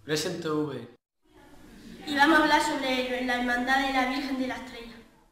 Presento V. Y vamos a hablar sobre la Hermandad de la Virgen de la Estrella.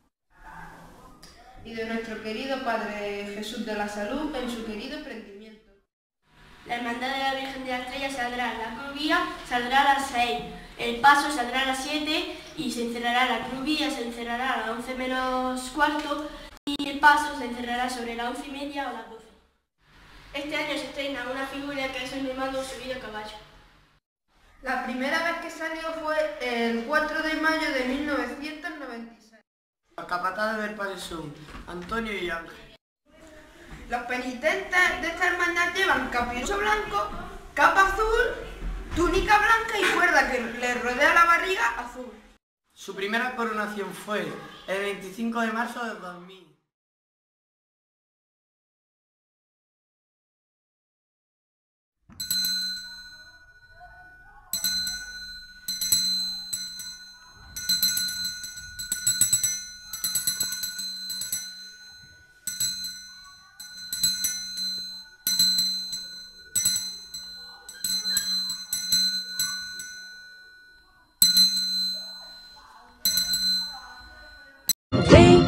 Y de nuestro querido Padre Jesús de la Salud en su querido emprendimiento. La Hermandad de la Virgen de la Estrella saldrá, la cruz guía saldrá a las 6, el paso saldrá a las 7 y se encerrará la cruz guía, se encerrará a las 11 menos cuarto y el paso se encerrará sobre las 11:30 o las 12. Este año se estrena una figura que es el hermano subido a caballo. La primera vez que salió fue el 4 de mayo de 1996. Los capataces del Padre son Antonio y Ángel. Los penitentes de esta hermandad llevan capucho blanco, capa azul, túnica blanca y cuerda que le rodea la barriga azul. Su primera coronación fue el 25 de marzo de 2000. Hey.